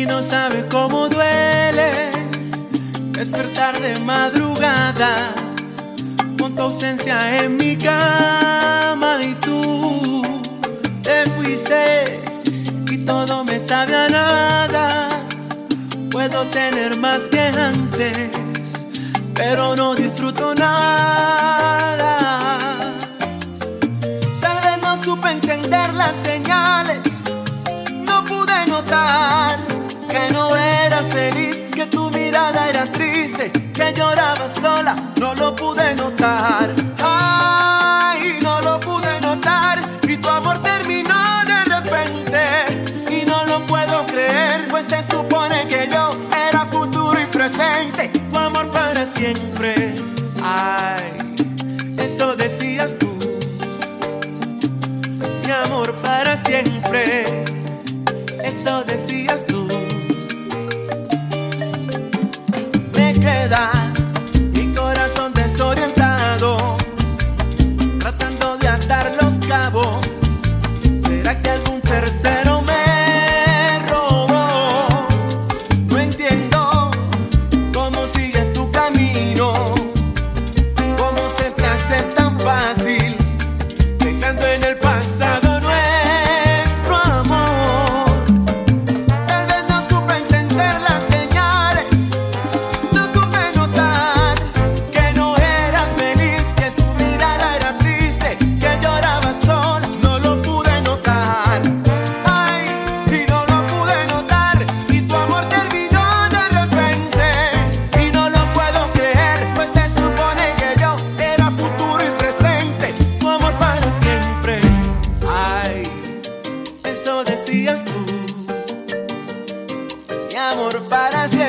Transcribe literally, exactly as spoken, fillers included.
Y no sabes cómo duele despertar de madrugada con tu ausencia en mi cama, y tú te fuiste y todo me sabe a nada. Puedo tener más que antes, pero no disfruto nada. Tal vez no supe entender las señales, no pude notar que no eras feliz, que tu mirada era triste, que llorabas sola, no lo pude notar. Ay, no lo pude notar, y tu amor terminó de repente, y no lo puedo creer, pues se supone que yo era futuro y presente, tu amor para siempre. Ay, eso decías tú, mi amor para siempre, eso decías tú. Me queda mi corazón desorientado, tratando de atar los cabos. ¿Será que algún tercero me robó? No entiendo cómo sigues tu camino, cómo se te hace tan fácil, dejando en el pasado nuestro amor. Tal vez no supe entender las señales, no supe notar que no eras feliz, que tu mirada era triste, que llorabas sola, no lo pude notar. Ay, y no lo pude notar, y tu amor terminó de repente, y no lo puedo creer, pues se supone que yo era futuro y presente, tu amor para siempre. Ay, eso decías tú, mi amor para siempre.